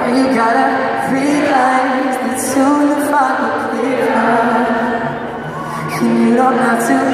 And you gotta realize that soon the fight will clear up. And you don't have to